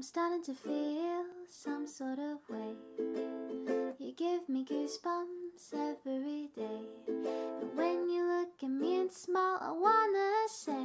I'm starting to feel some sort of way. You give me goosebumps every day. And when you look at me and smile, I wanna say